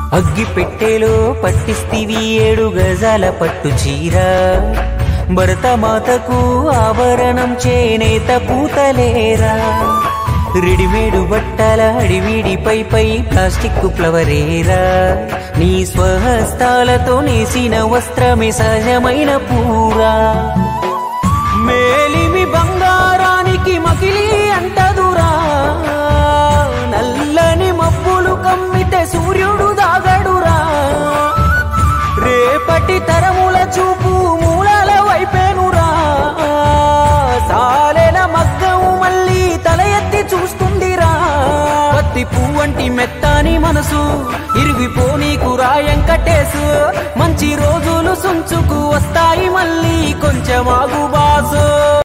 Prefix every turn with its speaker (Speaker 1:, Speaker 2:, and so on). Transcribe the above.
Speaker 1: అగ్గి పెట్టెలో పట్టిస్తివి 7 గజాల పట్టు చీర భరతమాతకు ఆభరణం చేనేత పూతలేరా రెడీమేడు బట్టల అడివిడిపై ప్లాస్టిక్ ఫ్లవరేరా నీ స్వహస్తాలతో నేసిన వస్త్రమే సహజమైన పూరా మేలిమి బంగారానికి మకిలి అంటదురా నల్లని మబ్బులు కమ్మితే సూర్యుడు దాగడురా రేపటి తరముల చూపు మూలాల వైపేనురా సాలెల మగ్గం మళ్ళీ తల ఎత్తి చూస్తుందిరా పత్తి పువ్వంటి మెత్తని మనసు ఇరిగిపోనీకు రాయంకటేసు మంచి రోజులు సుంచుకు వస్తాయి మళ్ళీ కొంచెం ఆగు బాసు।